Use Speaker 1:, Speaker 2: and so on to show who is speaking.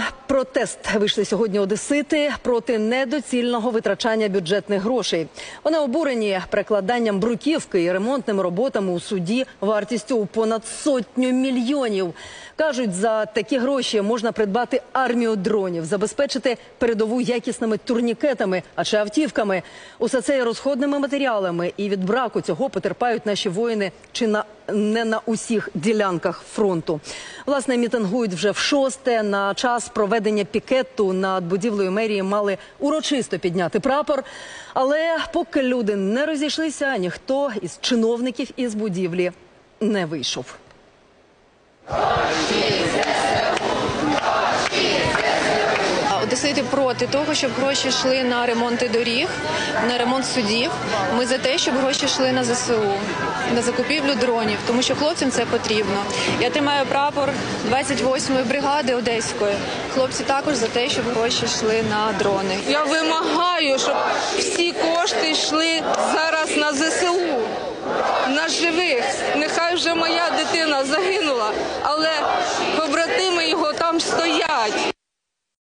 Speaker 1: На протест вийшли сьогодні одесити проти недоцільного витрачання бюджетних грошей. Вони обурені перекладанням бруківки і ремонтними роботами у суді вартістю у понад 100 мільйонів. Кажуть, за такі гроші можна придбати армію дронів, забезпечити передову якісними турнікетами, а чи автівками. Усе це і розходними матеріалами. І від браку цього потерпають наші воїни не на усіх ділянках фронту. Власне, мітингують вже в-6. На час проведення пікету над будівлею мерії мали урочисто підняти прапор. Але поки люди не розійшлися, ніхто із чиновників із будівлі не вийшов.
Speaker 2: Одесити проти того, щоб гроші йшли на ремонти доріг, на ремонт судів. Ми за те, щоб гроші йшли на ЗСУ, на закупівлю дронів, тому що хлопцям це потрібно. Я тримаю прапор 28-ї бригади Одеської. Хлопці також за те, щоб гроші йшли на дрони.
Speaker 3: Я вимагаю, щоб всі кошти йшли зараз на ЗСУ, на живих. Нехай вже моя дитина загинула, але побратими його там стоять.